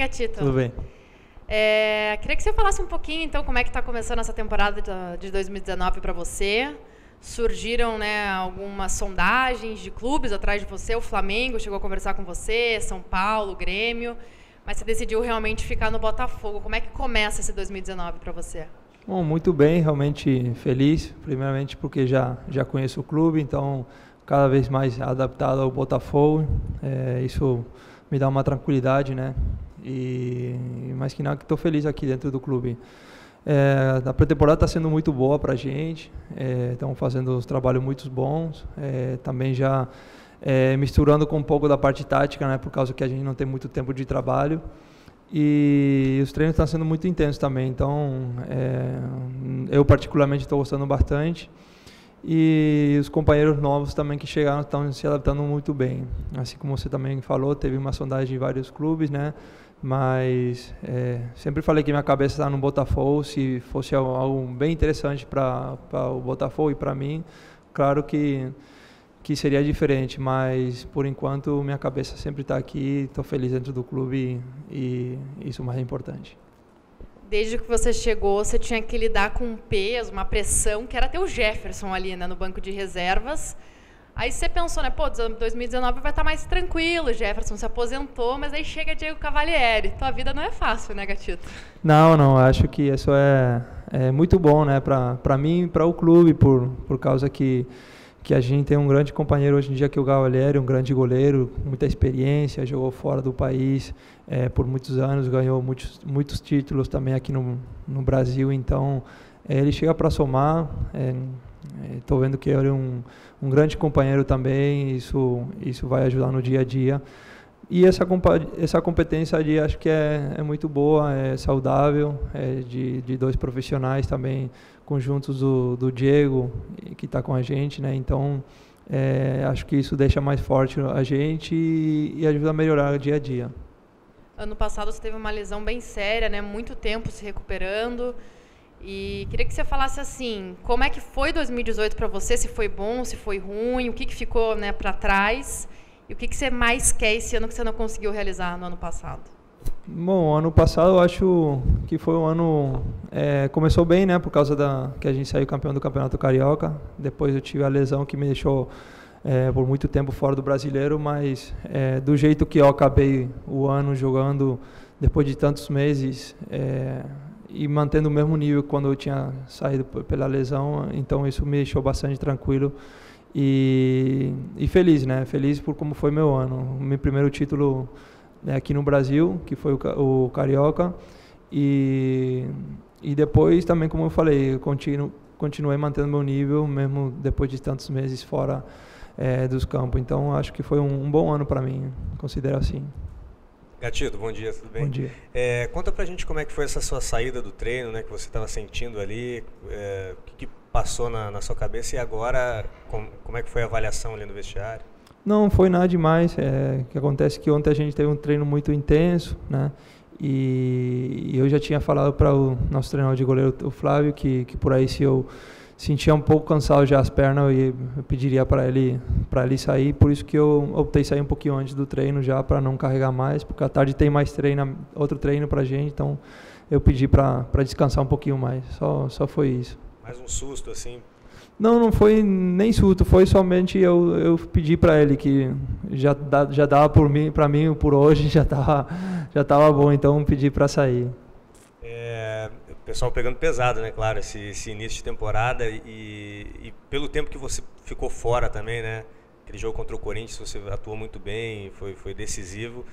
Gatito? Tudo bem. Queria que você falasse um pouquinho, então, como é que está começando essa temporada de 2019 para você. Surgiram, né, algumas sondagens de clubes atrás de você. O Flamengo chegou a conversar com você, São Paulo, Grêmio, mas você decidiu realmente ficar no Botafogo. Como é que começa esse 2019 para você? Bom, muito bem, realmente feliz, primeiramente porque já conheço o clube, então cada vez mais adaptado ao Botafogo, isso me dá uma tranquilidade, né? E mais que nada, estou feliz aqui dentro do clube. A pré-temporada está sendo muito boa para a gente, estamos fazendo uns trabalhos muito bons, também já misturando com um pouco da parte tática, né? Por causa que a gente não tem muito tempo de trabalho. E os treinos estão sendo muito intensos também, então eu particularmente estou gostando bastante e os companheiros novos também que chegaram estão se adaptando muito bem. Assim como você também falou, teve uma sondagem de vários clubes, né? Mas sempre falei que minha cabeça está no Botafogo. Se fosse algo bem interessante para o Botafogo e para mim, claro que seria diferente, mas por enquanto minha cabeça sempre está aqui, estou feliz dentro do clube e isso é o mais importante. Desde que você chegou, você tinha que lidar com um peso, uma pressão, que era ter o Jefferson ali, né, no banco de reservas. Aí você pensou, né, 2019 vai estar mais tranquilo, o Jefferson se aposentou, mas aí chega Diego Cavalieri. Tua vida não é fácil, né, Gatito? Não, acho que isso é muito bom, né, para mim e para o clube, por causa que a gente tem um grande companheiro hoje em dia, que é o Cavalieri, um grande goleiro, muita experiência, jogou fora do país por muitos anos, ganhou muitos títulos também aqui no Brasil, então ele chega para somar, estou vendo que ele é um grande companheiro também, isso vai ajudar no dia a dia. E essa competência ali acho que é muito boa, é saudável, de dois profissionais também, conjuntos do Diego, que está com a gente, né? Então, acho que isso deixa mais forte a gente e ajuda a melhorar o dia a dia. Ano passado você teve uma lesão bem séria, né? Muito tempo se recuperando. E queria que você falasse assim, como é que foi 2018 para você? Se foi bom, se foi ruim, o que ficou, né, para trás? E o que você mais quer esse ano que você não conseguiu realizar no ano passado? Bom, ano passado eu acho que foi um ano... começou bem, né? Por causa que a gente saiu campeão do Campeonato Carioca. Depois eu tive a lesão que me deixou por muito tempo fora do Brasileiro, mas do jeito que eu acabei o ano jogando, depois de tantos meses, e mantendo o mesmo nível quando eu tinha saído pela lesão, então isso me deixou bastante tranquilo. E feliz, né? Feliz por como foi meu ano. Meu primeiro título aqui no Brasil, que foi o Carioca. E depois também, como eu falei, eu continuei mantendo meu nível, mesmo depois de tantos meses fora dos campos. Então, acho que foi um bom ano para mim, considero assim. Gatito, bom dia, tudo bem? Bom dia. Conta pra gente como é que foi essa sua saída do treino, né? Que você estava sentindo ali, o que passou na sua cabeça e agora como é que foi a avaliação ali no vestiário? Não foi nada demais, o que acontece é que ontem a gente teve um treino muito intenso, né? E eu já tinha falado para o nosso treinador de goleiro, o Flávio, que por aí se eu sentia um pouco cansado já as pernas, eu pediria para ele sair, por isso que eu optei sair um pouquinho antes do treino já, para não carregar mais, porque à tarde tem mais outro treino para a gente, então eu pedi para descansar um pouquinho mais, só foi isso. Mais um susto assim? Não foi nem susto, foi somente eu pedi para ele que já dava para mim por hoje, já tava bom, então pedi para sair. O pessoal pegando pesado, né, claro, esse início de temporada e pelo tempo que você ficou fora também, né, aquele jogo contra o Corinthians você atuou muito bem, foi decisivo,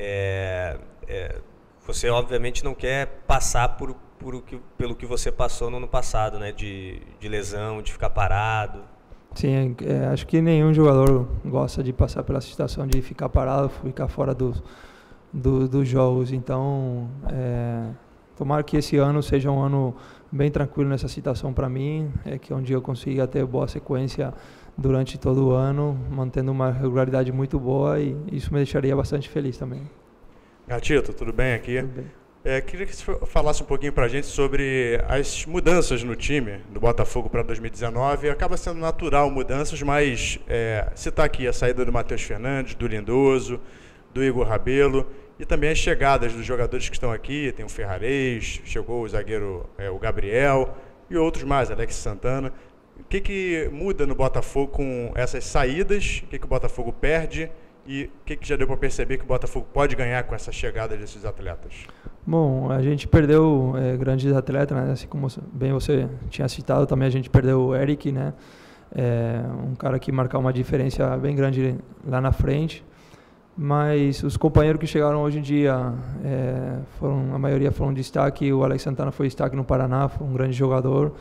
você obviamente não quer passar pelo que você passou no ano passado, né, de lesão, de ficar parado. Sim, acho que nenhum jogador gosta de passar pela situação de ficar parado, ficar fora dos jogos, então tomara que esse ano seja um ano bem tranquilo nessa situação para mim, que onde eu consiga ter boa sequência durante todo o ano, mantendo uma regularidade muito boa, e isso me deixaria bastante feliz também. Gatito, tudo bem aqui? Tudo bem. Queria que você falasse um pouquinho para a gente sobre as mudanças no time do Botafogo para 2019. Acaba sendo natural mudanças, mas citar aqui a saída do Matheus Fernandes, do Lindoso, do Igor Rabelo, e também as chegadas dos jogadores que estão aqui. Tem o Ferrarez, chegou o zagueiro o Gabriel e outros mais, Alex Santana. O que muda no Botafogo com essas saídas? O que o Botafogo perde? E o que já deu para perceber que o Botafogo pode ganhar com essa chegada desses atletas? Bom, a gente perdeu grandes atletas, né? Assim como bem você tinha citado, também a gente perdeu o Eric, né? Um cara que marcou uma diferença bem grande lá na frente. Mas os companheiros que chegaram hoje em dia, a maioria foram destaque. O Alex Santana foi destaque no Paraná, foi um grande jogador.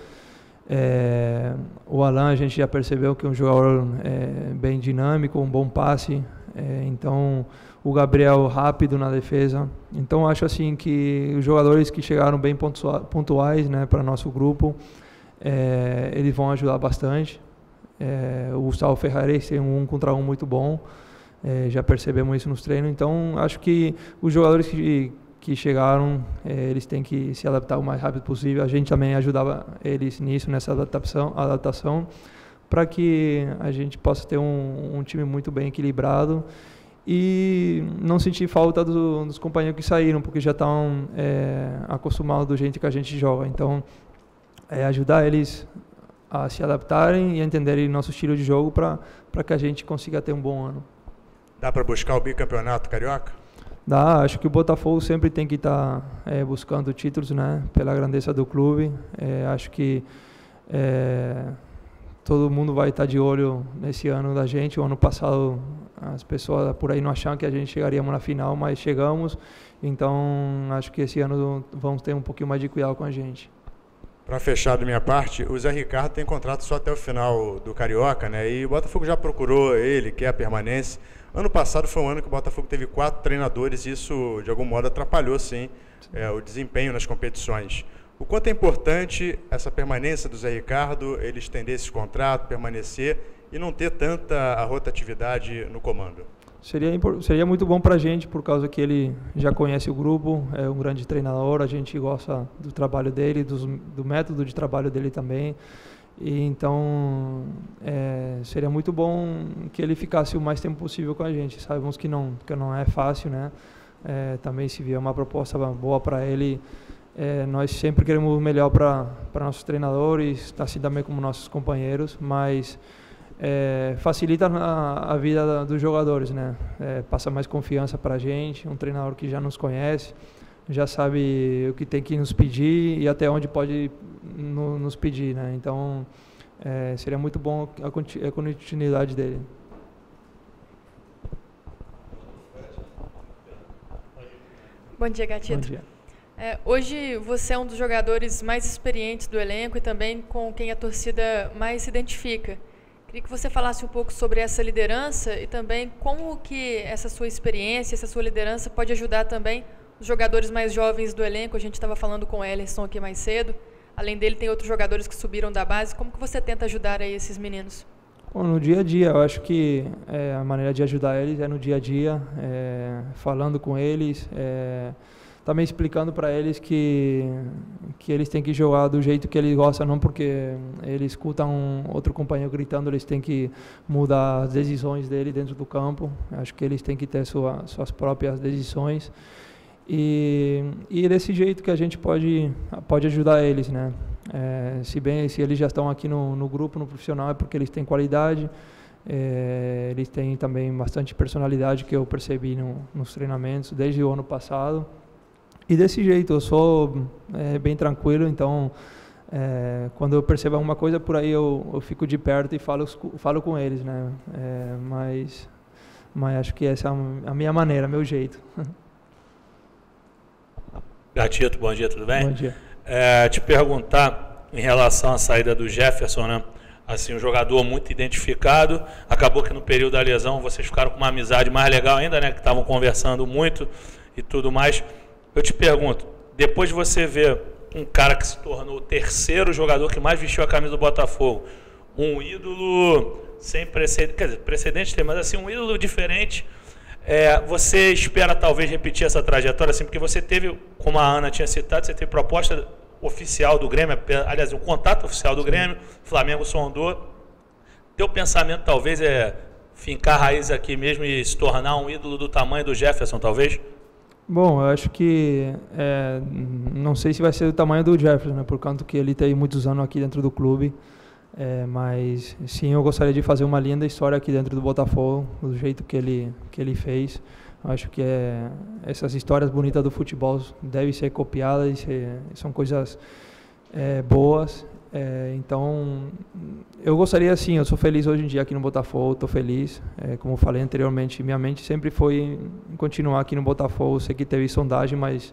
O Alan, a gente já percebeu que é um jogador bem dinâmico, um bom passe. Então, o Gabriel rápido na defesa. Então, acho assim que os jogadores que chegaram bem pontuais, né, para nosso grupo, eles vão ajudar bastante. O Gustavo Ferrarez tem um contra um muito bom. Já percebemos isso nos treinos. Então, acho que os jogadores que chegaram, eles têm que se adaptar o mais rápido possível. A gente também ajudava eles nisso, nessa adaptação, para que a gente possa ter um time muito bem equilibrado e não sentir falta dos companheiros que saíram, porque já estão acostumados do jeito que a gente joga. Então, ajudar eles a se adaptarem e entenderem nosso estilo de jogo para que a gente consiga ter um bom ano. Dá para buscar o bicampeonato carioca? Dá, acho que o Botafogo sempre tem que estar buscando títulos, né, pela grandeza do clube. Acho que todo mundo vai estar de olho nesse ano da gente. O ano passado as pessoas por aí não achavam que a gente chegaríamos na final, mas chegamos. Então acho que esse ano vamos ter um pouquinho mais de cuidado com a gente. Para fechar da minha parte, o Zé Ricardo tem contrato só até o final do Carioca, né? E o Botafogo já procurou ele, quer a permanência. Ano passado foi um ano que o Botafogo teve 4 treinadores e isso, de algum modo, atrapalhou, sim, o desempenho nas competições. O quanto é importante essa permanência do Zé Ricardo, ele estender esse contrato, permanecer e não ter tanta rotatividade no comando? Seria muito bom para a gente, por causa que ele já conhece o grupo, é um grande treinador, a gente gosta do trabalho dele, do método de trabalho dele também. E então, seria muito bom que ele ficasse o mais tempo possível com a gente. Sabemos que não é fácil, né? Também se vier uma proposta boa para ele, nós sempre queremos o melhor para nossos treinadores, assim também como nossos companheiros, mas facilita a vida dos jogadores, né? Passa mais confiança para a gente, um treinador que já nos conhece, já sabe o que tem que nos pedir e até onde pode nos pedir, né? Então, seria muito bom a continuidade dele. Bom dia, Gatito. Bom dia. Hoje você é um dos jogadores mais experientes do elenco e também com quem a torcida mais se identifica. Queria que você falasse um pouco sobre essa liderança e também como que essa sua experiência, essa sua liderança pode ajudar também os jogadores mais jovens do elenco. A gente estava falando com o Ellerson aqui mais cedo. Além dele, tem outros jogadores que subiram da base. Como que você tenta ajudar aí esses meninos? Bom, no dia a dia, eu acho que a maneira de ajudar eles é no dia a dia, falando com eles, também explicando para eles que eles têm que jogar do jeito que eles gostam, não porque eles escutam outro companheiro gritando, eles têm que mudar as decisões dele dentro do campo. Acho que eles têm que ter suas próprias decisões. E desse jeito que a gente pode ajudar eles, né? Se eles já estão aqui no grupo, no profissional, é porque eles têm qualidade, eles têm também bastante personalidade, que eu percebi nos treinamentos desde o ano passado. E desse jeito, eu sou bem tranquilo, então quando eu percebo alguma coisa por aí, eu fico de perto e falo com eles, né? Mas acho que essa é a minha maneira, meu jeito. Gatito, bom dia, tudo bem? Bom dia. Te perguntar em relação à saída do Jefferson, né? Assim, um jogador muito identificado, acabou que no período da lesão vocês ficaram com uma amizade mais legal ainda, né? Que estavam conversando muito e tudo mais. Eu te pergunto, depois de você ver um cara que se tornou o terceiro jogador que mais vestiu a camisa do Botafogo, um ídolo sem precedente, quer dizer, precedente tem, mas assim, um ídolo diferente, você espera talvez repetir essa trajetória, assim, porque você teve, como a Ana tinha citado, você teve proposta oficial do Grêmio, aliás, um contato oficial do Grêmio, Flamengo sondou. Teu pensamento talvez fincar raiz aqui mesmo e se tornar um ídolo do tamanho do Jefferson, talvez? Bom, eu acho que não sei se vai ser do tamanho do Jefferson, né, por conta que ele tem muitos anos aqui dentro do clube, mas sim, eu gostaria de fazer uma linda história aqui dentro do Botafogo, do jeito que ele fez. Eu acho que essas histórias bonitas do futebol devem ser copiadas, são coisas boas. Então, eu gostaria, sim, eu sou feliz hoje em dia aqui no Botafogo, estou feliz. Como eu falei anteriormente, minha mente sempre foi em continuar aqui no Botafogo. Sei que teve sondagem, mas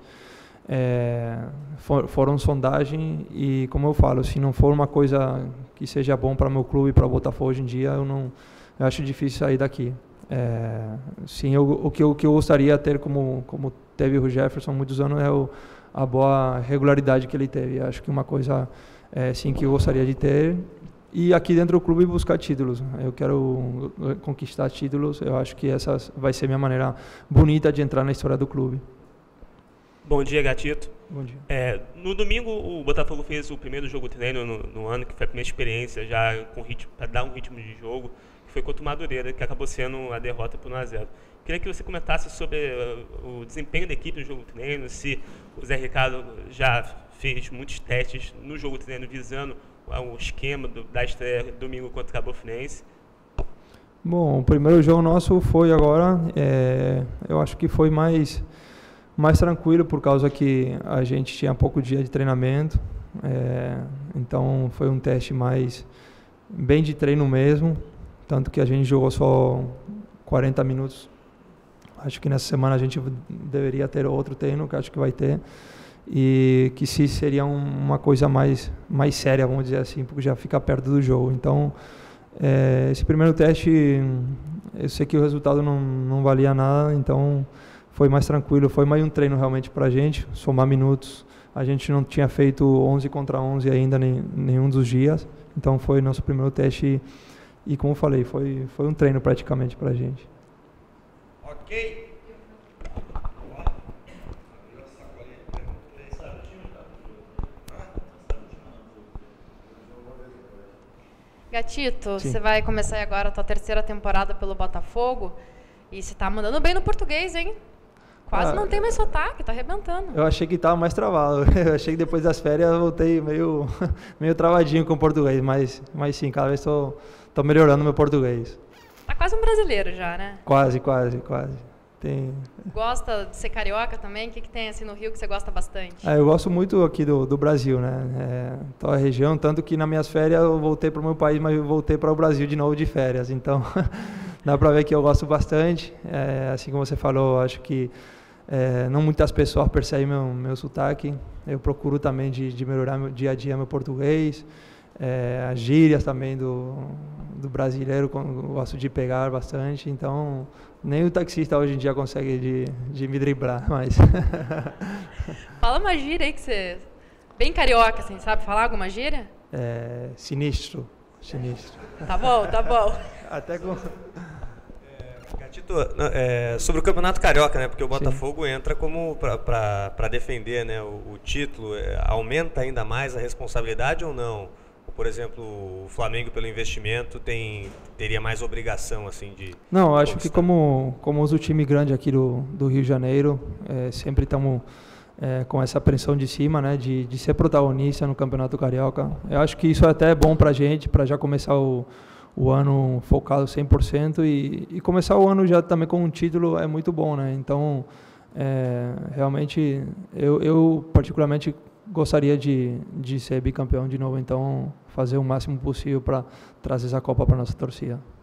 foram sondagem e, como eu falo, se não for uma coisa que seja bom para meu clube e para o Botafogo hoje em dia, eu acho difícil sair daqui. Sim, o que eu gostaria de ter como teve o Jefferson há muitos anos a boa regularidade que ele teve. Acho que uma coisa sim que eu gostaria de ter, e aqui dentro do clube buscar títulos. Eu quero conquistar títulos. Eu acho que essa vai ser minha maneira bonita de entrar na história do clube. Bom dia, Gatito. Bom dia. No domingo o Botafogo fez o primeiro jogo treino no ano, que foi a primeira experiência já para dar um ritmo de jogo, que foi contra o Madureira, que acabou sendo a derrota por 1-0. Queria que você comentasse sobre o desempenho da equipe no jogo treino, se o Zé Ricardo já fez muitos testes no jogo treino visando o esquema da estreia domingo contra o Cabo Friense. Bom, o primeiro jogo nosso foi agora, eu acho que foi mais tranquilo, por causa que a gente tinha pouco dia de treinamento, então foi um teste bem de treino mesmo, tanto que a gente jogou só 40 minutos. Acho que nessa semana a gente deveria ter outro treino, que acho que vai ter, e que se seria uma coisa mais séria, vamos dizer assim, porque já fica perto do jogo. Então, esse primeiro teste, eu sei que o resultado não valia nada, então foi mais tranquilo, foi mais um treino realmente para a gente, somar minutos. A gente não tinha feito 11 contra 11 ainda, nenhum dos dias, então foi nosso primeiro teste e, como eu falei, foi um treino praticamente para a gente. Ok. Gatito, Sim. você vai começar agora a tua terceira temporada pelo Botafogo e você tá mandando bem no português, hein? Quase não tem mais sotaque, tá arrebentando. Eu achei que estava mais travado. Eu achei que depois das férias eu voltei meio travadinho com o português, mas sim, cada vez estou melhorando meu português. Tá quase um brasileiro já, né? Quase. Gosta de ser carioca também? O que tem assim no Rio que você gosta bastante? Eu gosto muito aqui do Brasil, né? Toda a região, tanto que nas minhas férias eu voltei para o meu país, mas eu voltei para o Brasil de novo de férias. Então, dá para ver que eu gosto bastante. Assim como você falou, acho que não muitas pessoas percebem meu sotaque. Eu procuro também de melhorar meu dia a dia meu português. As gírias também do brasileiro, eu gosto de pegar bastante. Então, nem o taxista hoje em dia consegue de me driblar, mas... Fala uma gíria aí que você... Bem carioca, assim, sabe falar alguma gíria? Sinistro. Tá bom. Até com... Gatito, sobre o Campeonato Carioca, né? Porque o Botafogo entra como para defender, né, o título. Aumenta ainda mais a responsabilidade ou não? Por exemplo, o Flamengo, pelo investimento, teria mais obrigação assim de... Não, eu acho que como o time grande aqui do Rio de Janeiro, sempre estamos com essa pressão de cima, né, de ser protagonista no Campeonato Carioca. Eu acho que isso é até bom para a gente, para já começar o ano focado 100% e começar o ano já também com um título é muito bom, né? Então, realmente, eu particularmente gostaria de ser bicampeão de novo, então fazer o máximo possível para trazer essa Copa para nossa torcida.